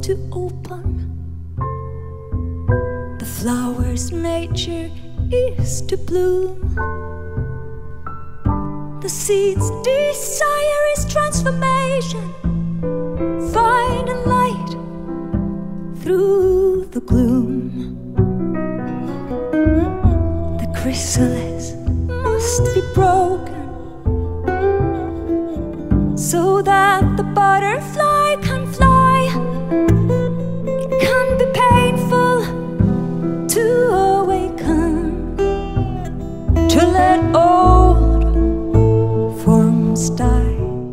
to open. The flower's nature is to bloom. The seed's desire is transformation, finding light through the gloom. The chrysalis must be broken so that the butterfly can fly. It can be painful to awaken, to let old forms die.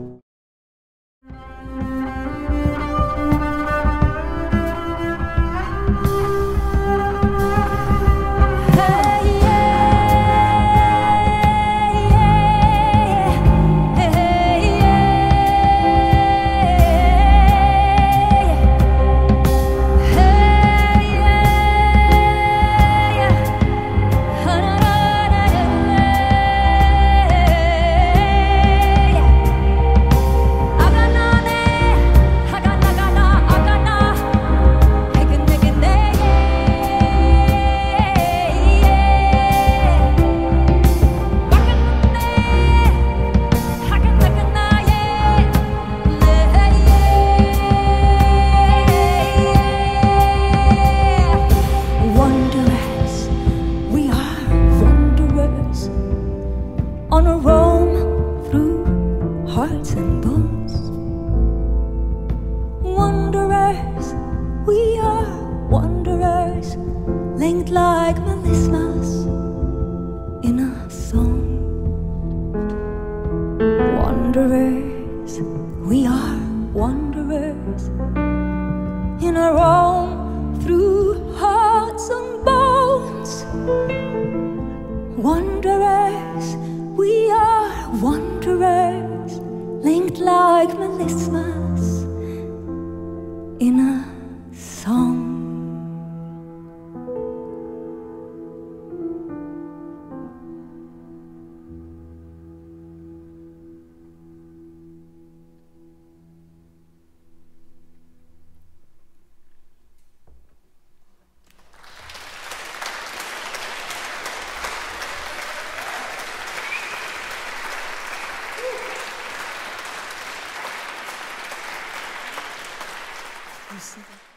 On a roam through hearts and bones. Wanderers, we are wanderers, linked like melismas in a song. Wanderers, we are wanderers, in a roam through hearts and bones. Wanderers, we are wanderers, linked like melismas in a song. You see that?